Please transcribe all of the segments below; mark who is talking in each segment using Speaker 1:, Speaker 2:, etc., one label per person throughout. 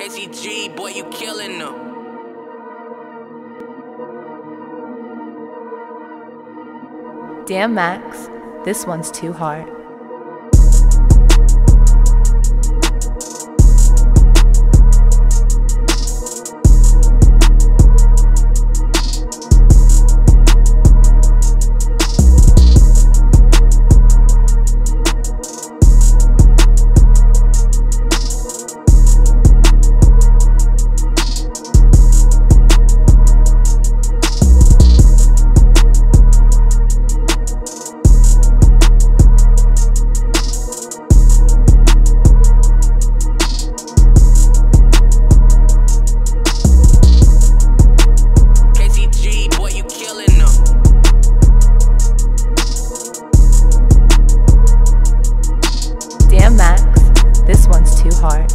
Speaker 1: KCG, boy, you killing them.
Speaker 2: Damn Max, this one's too hard. Damn Max, this one's too hard.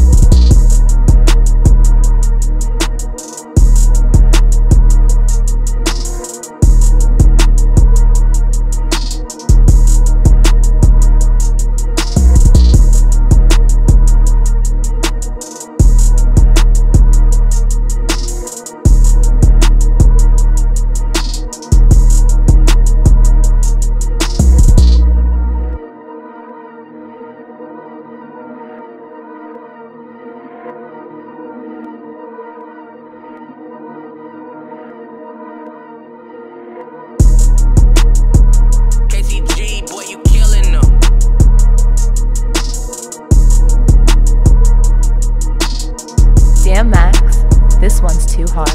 Speaker 2: Damn Max, this one's too hard.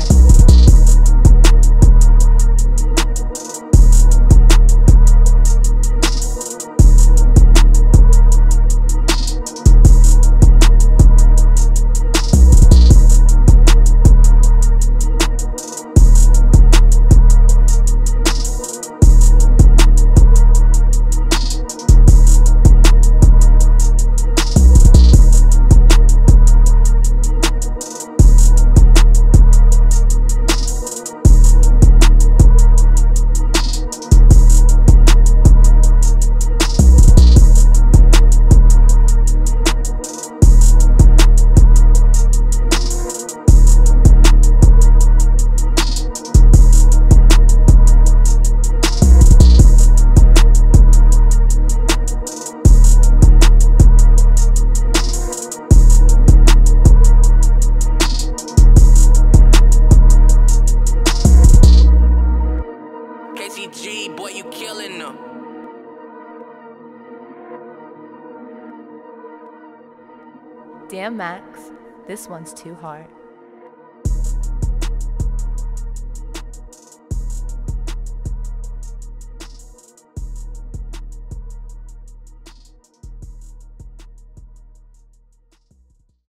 Speaker 1: KCG, boy, you killing them.
Speaker 2: Damn Max, this one's too hard.